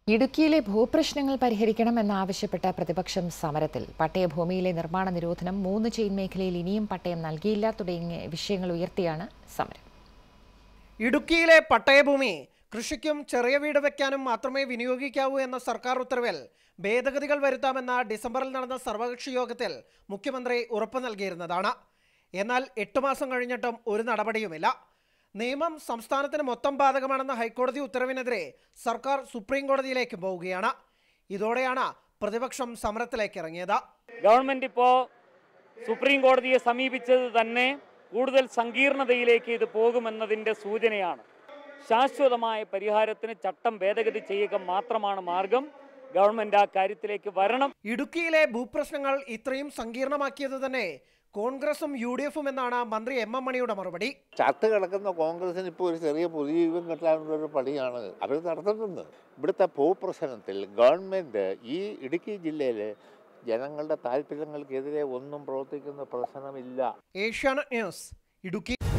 ഇടുക്കിയിലെ ഭൂപ്രശ്നങ്ങൾ പരിഹരിക്കണമെന്നാവശ്യപ്പെട്ട പ്രതിപക്ഷം സമരത്തിൽ. പട്ടയഭൂമിയിലെ നിർമ്മാണ നിരോധനം, 3 ചെയിൻ മേഖലയിൽ ഇനിയും പട്ടയം നൽകിയില്ല തുടങ്ങിയ വിഷയങ്ങൾ ഉയർത്തിയാണ് സമരം. ഇടുക്കിയിലെ പട്ടയഭൂമി കൃഷിക്കും ചെറിയ വീട് വയ്ക്കാനും മാത്രമേ വിനിയോഗിക്കാവൂ എന്ന സർക്കാർ ഉത്തരവിൽ ഭേദഗതികൾ വരുത്താമെന്ന ഡിസംബറിൽ നടന്ന സർവകക്ഷി യോഗത്തിൽ മുഖ്യമന്ത്രി ഉറപ്പു നൽകിയിരുന്നതാണ്. എന്നാൽ 8 മാസം കഴിഞ്ഞിട്ടും ഒരു നടപടിയുമില്ല. നിയമം സംസ്ഥാനത്തിന് മൊത്തം ബാധകമാണെന്ന ഹൈക്കോടതി ഉത്തരവിനെതിരെ സർക്കാർ സുപ്രീം കോടതിയിലേക്ക് പോവുകയാണ്. ഇതോടെയാണ് പ്രതിപക്ഷം സമരത്തിലേക്ക് ഇറങ്ങിയത്. ഗവൺമെന്റ് ഇപ്പോൾ സുപ്രീം കോടതിയെ സമീപിച്ചത് തന്നെ കൂടുതൽ സങ്കീർണതയിലേക്ക് ഇത് പോകുമെന്നതിൻ്റെ സൂചനയാണ്. ശാശ്വതമായ പരിഹാരത്തിന് ചട്ടം ഭേദഗതി ചെയ്യുക മാത്രമാണ് മാർഗം. ഗവൺമെന്റ് ആ കാര്യത്തിലേക്ക് വരണം. ഇടുക്കിയിലെ ഭൂപ്രശ്നങ്ങൾ ഇത്രയും സങ്കീർണമാക്കിയത് തന്നെ കോൺഗ്രസും UDF എന്നാണ് മന്ത്രി M. M. മണിയുടെ മറുപടി. ചത്ത് കിടക്കുന്ന കോൺഗ്രസിന് ഇപ്പോൾ ഒരു ചെറിയ പുതുജീവൻ കിട്ടാനുള്ളൊരു പണിയാണ് അവർ നടത്തുന്നത്. ഇവിടുത്തെ ഭൂപ്രശ്നത്തിൽ ഗവൺമെൻറ് ഈ ഇടുക്കി ജില്ലയിലെ ജനങ്ങളുടെ താല്പര്യങ്ങൾക്കെതിരെ ഒന്നും പ്രവർത്തിക്കുന്ന പ്രശ്നമില്ല. ഏഷ്യാനെറ്റ് ന്യൂസ്, ഇടുക്കി.